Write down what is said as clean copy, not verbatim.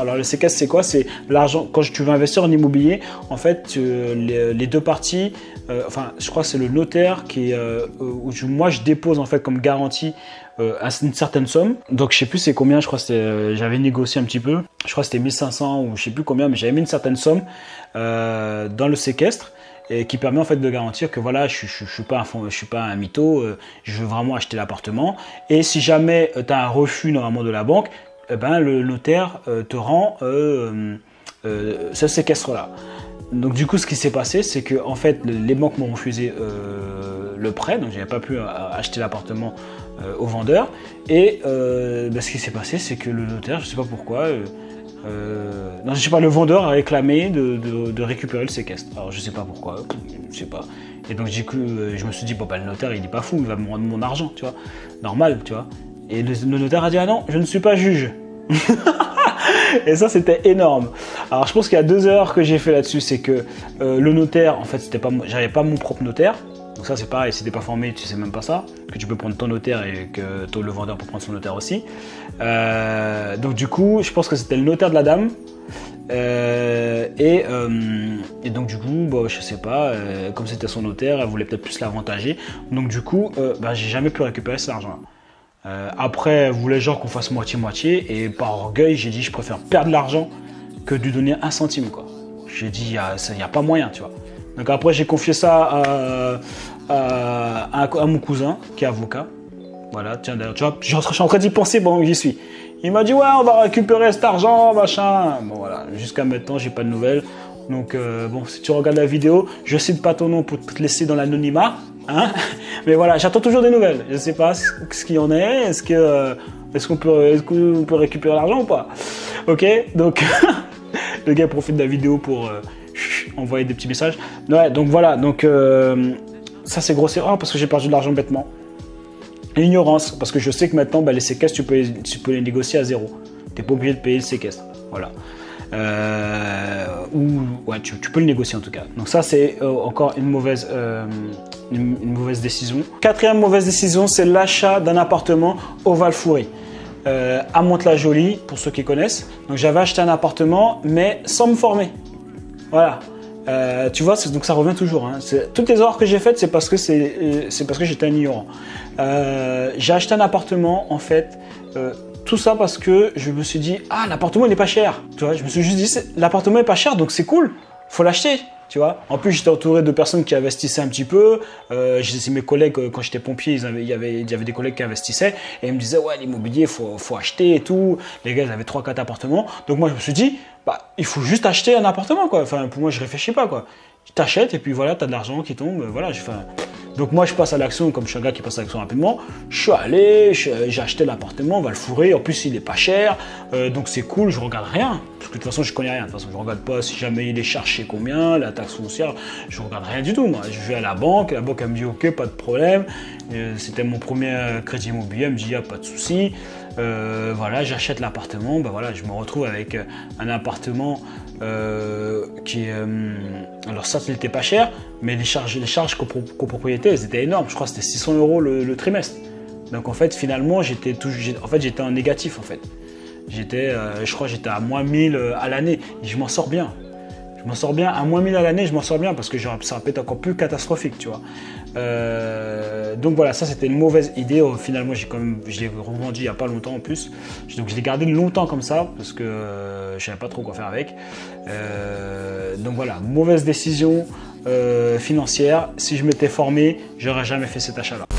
Alors le séquestre, c'est quoi? C'est l'argent, quand tu veux investir en immobilier, en fait, les deux parties, enfin, je crois que c'est le notaire qui est, où moi je dépose en fait comme garantie une certaine somme. Donc je sais plus c'est combien, je crois que c'était, j'avais négocié un petit peu, je crois que c'était 1500 ou je sais plus combien, mais j'avais mis une certaine somme dans le séquestre. Et qui permet en fait de garantir que voilà, je suis pas un mytho, je veux vraiment acheter l'appartement. Et si jamais tu as un refus normalement de la banque, eh ben, le notaire te rend ce séquestre-là. Donc du coup, ce qui s'est passé, c'est que en fait, les banques m'ont refusé le prêt, donc j'avais pas pu acheter l'appartement au vendeur. Et ben, ce qui s'est passé, c'est que le notaire, je sais pas pourquoi. Non, je sais pas, le vendeur a réclamé de récupérer le séquestre. Alors je sais pas pourquoi, je sais pas. Et donc du coup, je me suis dit, bon bah le notaire il est pas fou, il va me rendre mon argent, tu vois. Normal, tu vois. Et le notaire a dit, ah non, je ne suis pas juge. Et ça c'était énorme. Alors je pense qu'il y a 2 erreurs que j'ai fait là-dessus, c'est que le notaire, en fait, j'avais pas mon propre notaire. Donc ça c'est pareil, si t'es pas formé, tu sais même pas ça, que tu peux prendre ton notaire et que le vendeur peut prendre son notaire aussi. Donc du coup, je pense que c'était le notaire de la dame. Et donc du coup, bah, je sais pas, comme c'était son notaire, elle voulait peut-être plus l'avantager. Donc du coup, bah, j'ai jamais pu récupérer cet argent-là. Après, elle voulait genre qu'on fasse moitié-moitié, et par orgueil, j'ai dit je préfère perdre l'argent que de lui donner 1 centime, quoi. J'ai dit, il n'y a pas moyen, tu vois. Donc après, j'ai confié ça à mon cousin, qui est avocat. Voilà, tiens, d'ailleurs, tu vois, je suis en train d'y penser, bon, j'y suis. Il m'a dit, ouais, on va récupérer cet argent, machin. Bon, voilà, jusqu'à maintenant, j'ai pas de nouvelles. Donc, bon, si tu regardes la vidéo, je cite pas ton nom pour te laisser dans l'anonymat. Hein, mais voilà, j'attends toujours des nouvelles. Je sais pas ce qu'il y en est. Est-ce qu'on peut récupérer l'argent ou pas? Ok, donc le gars profite de la vidéo pour envoyer des petits messages. Ouais, donc voilà, donc ça c'est grosse erreur parce que j'ai perdu de l'argent bêtement. L'ignorance, parce que je sais que maintenant, bah, les séquestres, tu peux les négocier à 0. Tu n'es pas obligé de payer le séquestre. Voilà. Ouais, tu peux le négocier en tout cas. Donc ça, c'est encore une mauvaise décision. 4e mauvaise décision, c'est l'achat d'un appartement au Val-Fourie. À Mantes-la-Jolie, pour ceux qui connaissent. Donc j'avais acheté un appartement, mais sans me former. Voilà. Tu vois, donc ça revient toujours. Hein. Toutes les erreurs que j'ai faites, c'est parce que j'étais un ignorant. J'ai acheté un appartement, en fait, tout ça parce que je me suis dit, ah, l'appartement il n'est pas cher. Tu vois, je me suis juste dit, l'appartement est pas cher, donc c'est cool, faut l'acheter. Tu vois. En plus, j'étais entouré de personnes qui investissaient un petit peu. C'est mes collègues, quand j'étais pompier, il y avait des collègues qui investissaient et ils me disaient, ouais, l'immobilier, faut acheter et tout. Les gars, ils avaient 3-4 appartements. Donc moi, je me suis dit, bah, il faut juste acheter un appartement, quoi. Enfin, pour moi, je réfléchis pas, quoi. Tu t'achètes et puis voilà, tu as de l'argent qui tombe. Voilà, donc moi, je passe à l'action, comme je suis un gars qui passe à l'action rapidement. Je suis allé, j'ai acheté l'appartement, on va le fourrer. En plus, il est pas cher, donc c'est cool. Je regarde rien, parce que de toute façon, je connais rien. De toute façon, je regarde pas si jamais il est chargé combien, la taxe foncière. Je regarde rien du tout. Moi, je vais à la banque elle me dit ok, pas de problème. C'était mon premier crédit immobilier. Elle me dit y a pas de souci. Voilà, j'achète l'appartement. Ben voilà, je me retrouve avec un appartement qui est. Alors ça, il n'était pas cher, mais les charges copropriété, elles étaient énormes. Je crois que c'était 600 € le trimestre. Donc en fait, finalement, j'étais en négatif en fait. Je crois que j'étais à moins 1000 à l'année. Et je m'en sors bien. Je m'en sors bien. À moins 1000 à l'année, je m'en sors bien parce que ça peut être encore plus catastrophique, tu vois. Donc voilà, ça c'était une mauvaise idée. Finalement, je l'ai revendu il n'y a pas longtemps en plus. Donc je l'ai gardé longtemps comme ça parce que je ne savais pas trop quoi faire avec. Donc voilà, mauvaise décision financière. Si je m'étais formé, j'aurais jamais fait cet achat-là.